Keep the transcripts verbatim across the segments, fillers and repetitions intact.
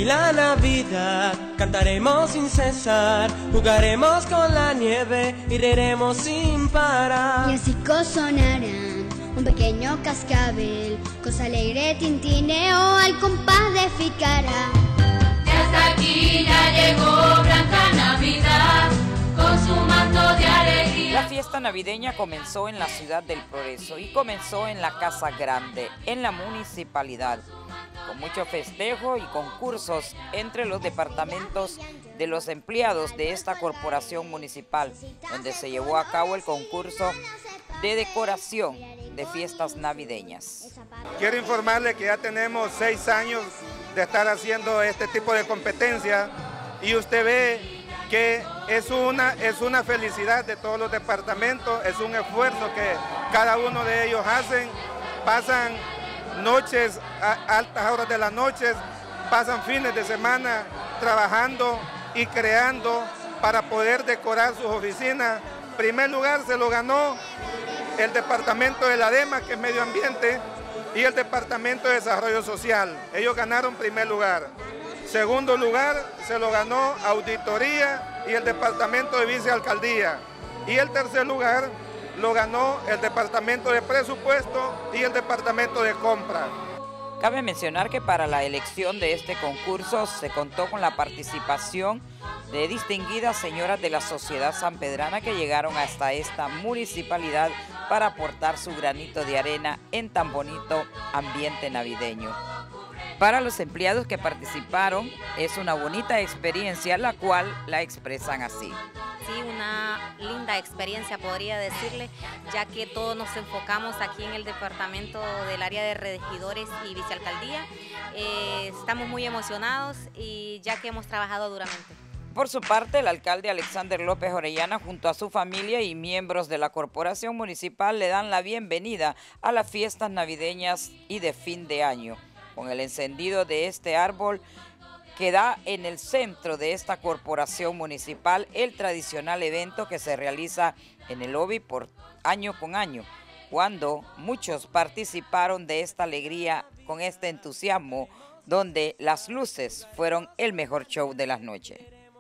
y la Navidad. Cantaremos sin cesar, jugaremos con la nieve y reiremos sin parar. Y así sonarán un pequeño cascabel, cosa alegre tintineo al compás de Ficará. Y hasta aquí ya llegó Blanca Navidad, con su manto de alegría. La fiesta navideña comenzó en la ciudad del Progreso y comenzó en la Casa Grande, en la municipalidad, con mucho festejo y concursos entre los departamentos de los empleados de esta corporación municipal, donde se llevó a cabo el concurso de decoración de fiestas navideñas. Quiero informarle que ya tenemos seis años de estar haciendo este tipo de competencia y usted ve que es una, es una felicidad de todos los departamentos, es un esfuerzo que cada uno de ellos hacen, pasan noches, a altas horas de las noches, pasan fines de semana trabajando y creando para poder decorar sus oficinas. Primer lugar se lo ganó el departamento de la DEMA, que es Medio Ambiente, y el departamento de Desarrollo Social. Ellos ganaron primer lugar. Segundo lugar se lo ganó Auditoría y el departamento de Vicealcaldía. Y el tercer lugar lo ganó el departamento de Presupuesto y el departamento de Compra. Cabe mencionar que para la elección de este concurso se contó con la participación de distinguidas señoras de la sociedad sanpedrana que llegaron hasta esta municipalidad para aportar su granito de arena en tan bonito ambiente navideño. Para los empleados que participaron es una bonita experiencia, la cual la expresan así. Sí, una linda experiencia podría decirle, ya que todos nos enfocamos aquí en el departamento del área de regidores y vicealcaldía. Eh, estamos muy emocionados y ya que hemos trabajado duramente. Por su parte, el alcalde Alexander López Orellana, junto a su familia y miembros de la corporación municipal, le dan la bienvenida a las fiestas navideñas y de fin de año, con el encendido de este árbol que da en el centro de esta corporación municipal el tradicional evento que se realiza en el lobby por año con año, cuando muchos participaron de esta alegría con este entusiasmo, donde las luces fueron el mejor show de las noches.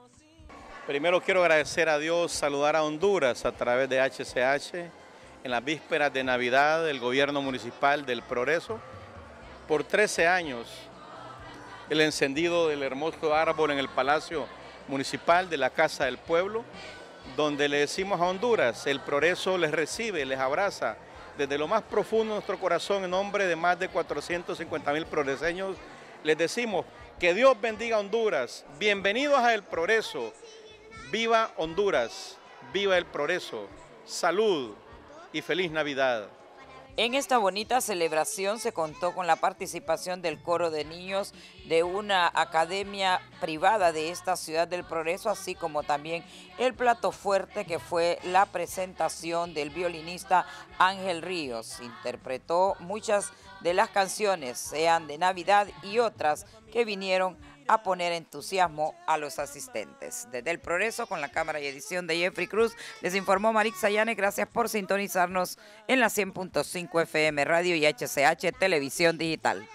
Primero quiero agradecer a Dios, saludar a Honduras a través de H C H en las vísperas de Navidad del gobierno municipal del Progreso. Por trece años, el encendido del hermoso árbol en el Palacio Municipal de la Casa del Pueblo, donde le decimos a Honduras, el Progreso les recibe, les abraza desde lo más profundo de nuestro corazón en nombre de más de cuatrocientos cincuenta mil progreseños. Les decimos que Dios bendiga a Honduras, bienvenidos a El Progreso, viva Honduras, viva El Progreso, salud y feliz Navidad. En esta bonita celebración se contó con la participación del coro de niños de una academia privada de esta ciudad del Progreso, así como también el plato fuerte que fue la presentación del violinista Ángel Ríos. Interpretó muchas de las canciones, sean de Navidad y otras que vinieron a poner entusiasmo a los asistentes. Desde El Progreso, con la cámara y edición de Jeffrey Cruz, les informó Marixa Yane. Gracias por sintonizarnos en la cien punto cinco F M Radio y H C H Televisión Digital.